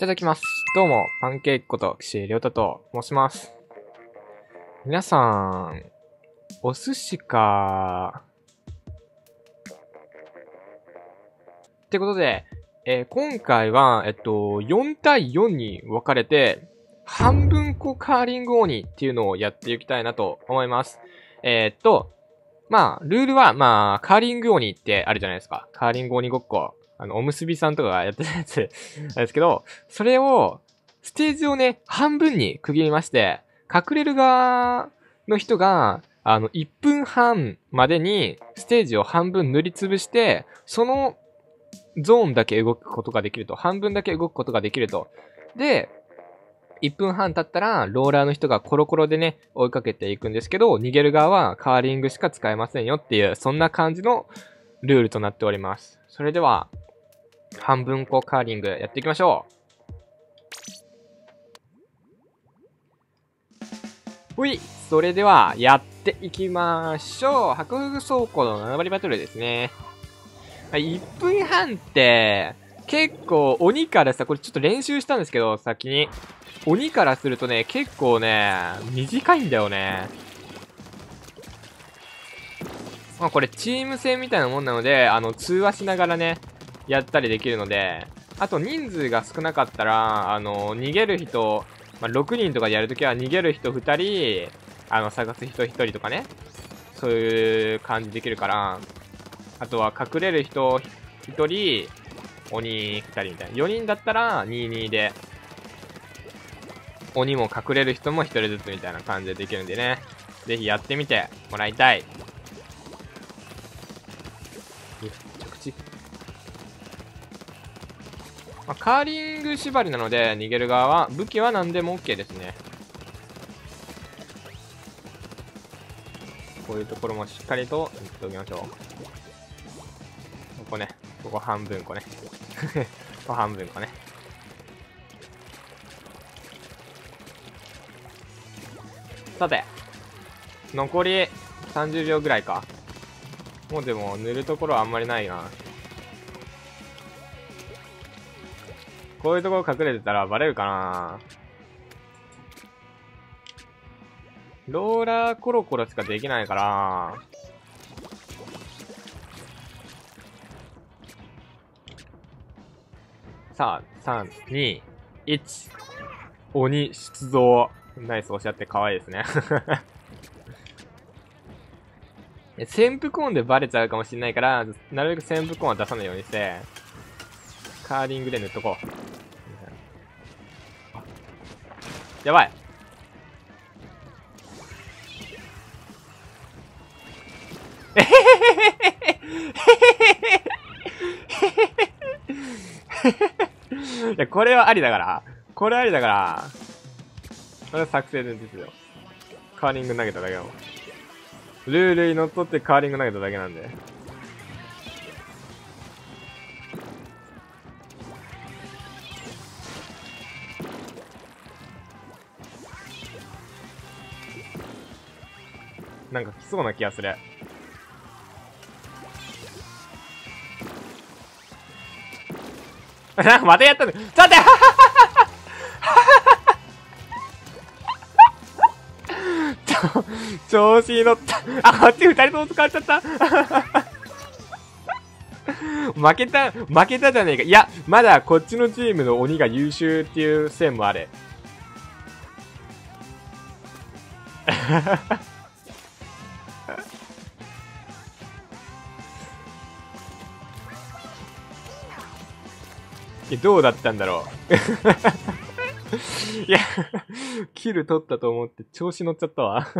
ただきます。どうも、パンケーキこと岸井亮太と申します。皆さん、お寿司かってことで、今回は、4対4に分かれて、半分こカーリング鬼っていうのをやっていきたいなと思います。ルールは、カーリング鬼ってあるじゃないですか。カーリング鬼ごっこ。おむすびさんとかがやってたやつなんですけど、それを、ステージをね、半分に区切りまして、隠れる側の人が、1分半までにステージを半分塗りつぶして、そのゾーンだけ動くことができると。半分だけ動くことができると。で、1分半経ったら、ローラーの人がコロコロでね、追いかけていくんですけど、逃げる側はカーリングしか使えませんよっていう、そんな感じのルールとなっております。それでは、半分こカーリングやっていきましょう。ほい、それでは、やっていきましょう。白フグ倉庫の7割バトルですね。1分半って、結構鬼からさ、これちょっと練習したんですけど、先に。鬼からするとね、結構ね、短いんだよね。これチーム戦みたいなもんなので、通話しながらね、やったりできるので、あと人数が少なかったら、逃げる人、6人とかでやるときは逃げる人2人、探す人1人とかね、そういう感じできるから、あとは隠れる人1人、鬼2人みたいな。4人だったら2-2で、鬼も隠れる人も1人ずつみたいな感じでできるんでね。ぜひやってみてもらいたい。着地。カーリング縛りなので、逃げる側は、武器は何でも OK ですね。こういうところもしっかりと言っておきましょう。ここね。ここ半分こね。ここ半分こね。さて。残り30秒ぐらいか。もうでも塗るところはあんまりないな。こういうところ隠れてたらバレるかな。ローラーコロコロしかできないから。さあ、3、2、1。鬼出動。ナイスおっしゃって可愛いですね。潜伏音でバレちゃうかもしれないから、なるべく潜伏音は出さないようにして、カーリングで塗っとこう。やばい。えへへへへへ。いや、これはありだから。これありだから。これは作戦ですよ。カーリング投げただけだもん。ルールにのっとってカーリング投げただけなんで。なんか来そうな気がする。なんかまたやったの。ちょっと待って調子に乗った。あ、こっち二人とも使っちゃった。負けたじゃねえか。いや、まだこっちのチームの鬼が優秀っていう線もある。どうだったんだろう。いや、キル取ったと思って調子乗っちゃったわ。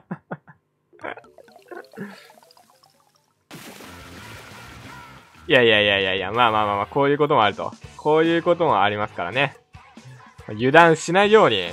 いや、まあ、こういうこともあると。こういうこともありますからね。油断しないように、つって。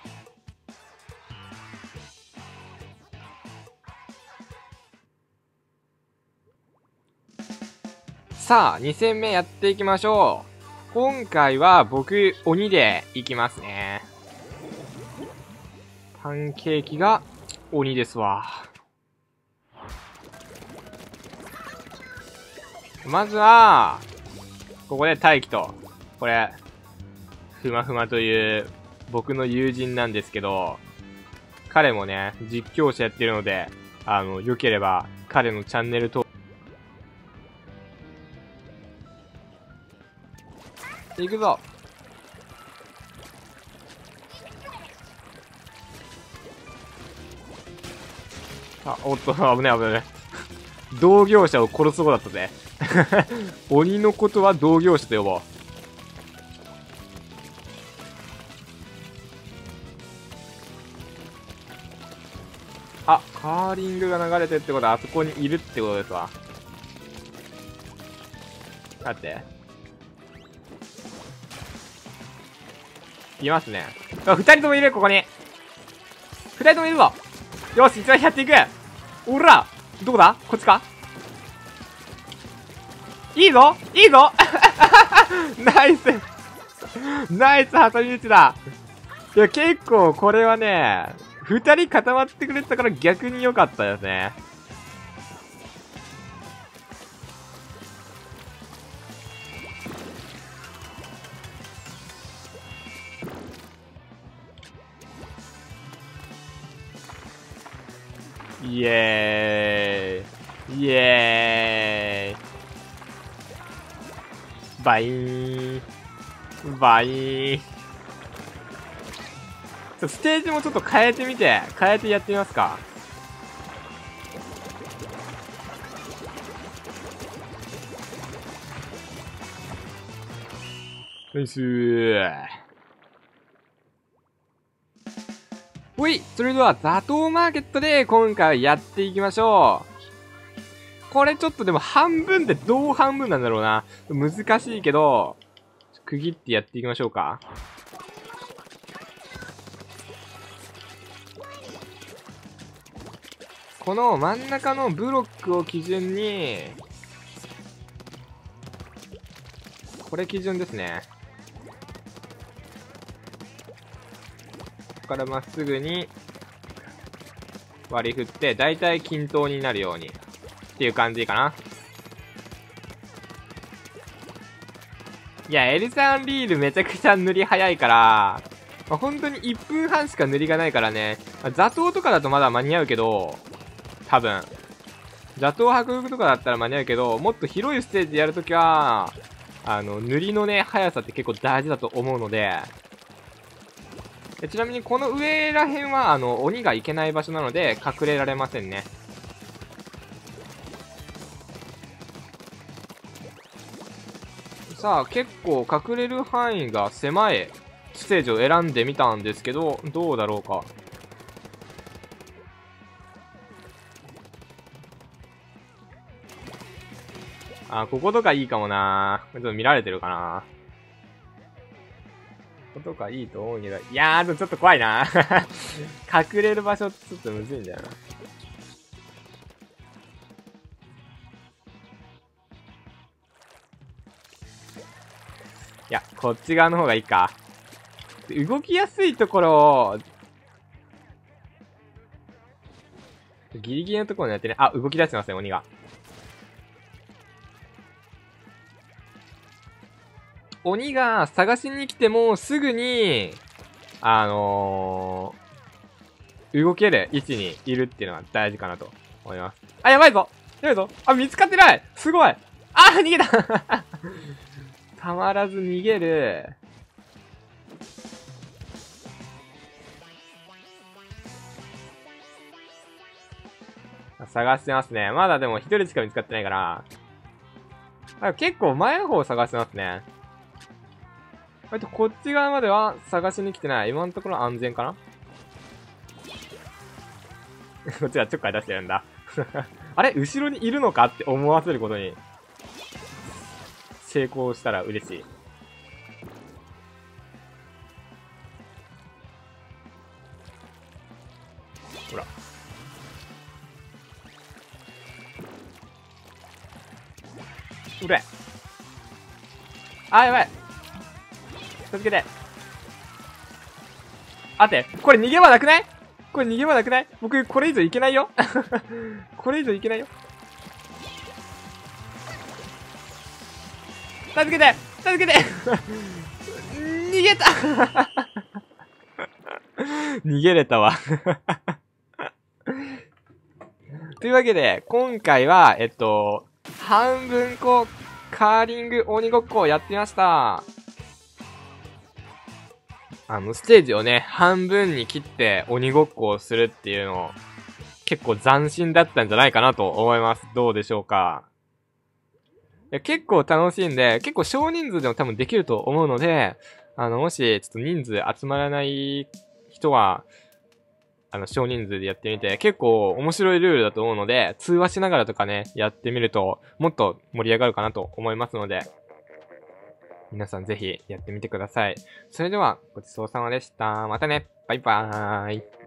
さあ、2戦目やっていきましょう。今回は僕、鬼でいきますね。パンケーキが鬼ですわ。まずは、ここで待機と。これ、 ふまふまという僕の友人なんですけど、彼もね、実況者やってるので、良ければ彼のチャンネルと、行くぞ。あ、おっと、危ない危ない。同業者を殺すとこだったぜ。鬼のことは同業者と呼ぼう。あ、カーリングが流れてるってことはあそこにいるってことですわ。待って。いますね。あ、二人ともいる、ここに。二人ともいるぞ。よし、一番やっていく。おら、どこだ？こっちか？いいぞいいぞナイスナイス挟み撃ちだ。いや、結構これはね、二人固まってくれたから逆に良かったですね。イエーイイエーイバイーンバイーン。ステージもちょっと変えてみて、変えてやってみますか。ナイスー。ほい、それではザトウマーケットで今回はやっていきましょう。これちょっとでも半分でどう半分なんだろうな。難しいけど、区切ってやっていきましょうか。この真ん中のブロックを基準に、これ基準ですね。ここからまっすぐに割り振って、だいたい均等になるようにっていう感じかな。いや、エルサンリールめちゃくちゃ塗り早いから、本当に1分半しか塗りがないからね。座頭とかだとまだ間に合うけど、多分。座頭迫力とかだったら間に合うけど、もっと広いステージやるときは、塗りのね、速さって結構大事だと思うので、ちなみにこの上ら辺は、鬼が行けない場所なので、隠れられませんね。さあ、結構隠れる範囲が狭いステージを選んでみたんですけど、どうだろうか。あ、こことかいいかもな。ちょっと見られてるかな。こことかいいと思うけど、いやー、でもちょっと怖いな。隠れる場所ちょっとむずいんだよな。いや、こっち側の方がいいか。動きやすいところを、ギリギリのところにやってね。あ、動き出してますね、鬼が。鬼が探しに来てもすぐに、動ける位置にいるっていうのが大事かなと思います。あ、やばいぞやばいぞあ、見つかってないすごいあ、逃げたたまらず逃げる。探してますね。まだでも一人しか見つかってないから。結構前の方探してますね。こっち側までは探しに来てない。今のところ安全かなこっちはちょっかい出してるんだ。あれ後ろにいるのかって思わせることに成功したら嬉しい。ほら。うれ。あ、やばい。助けて。あって、これ逃げ場なくない？これ逃げ場なくない？僕、これ以上いけないよ。これ以上いけないよ。助けて助けて逃逃げた逃げれたわというわけで、今回は、半分カーリング鬼ごっこをやってみました。ステージをね、半分に切って鬼ごっこをするっていうの、結構斬新だったんじゃないかなと思います。どうでしょうか。結構楽しいんで、結構少人数でも多分できると思うので、もし、ちょっと人数集まらない人は、少人数でやってみて、結構面白いルールだと思うので、通話しながらとかね、やってみると、もっと盛り上がるかなと思いますので、皆さんぜひやってみてください。それでは、ごちそうさまでした。またね。バイバーイ。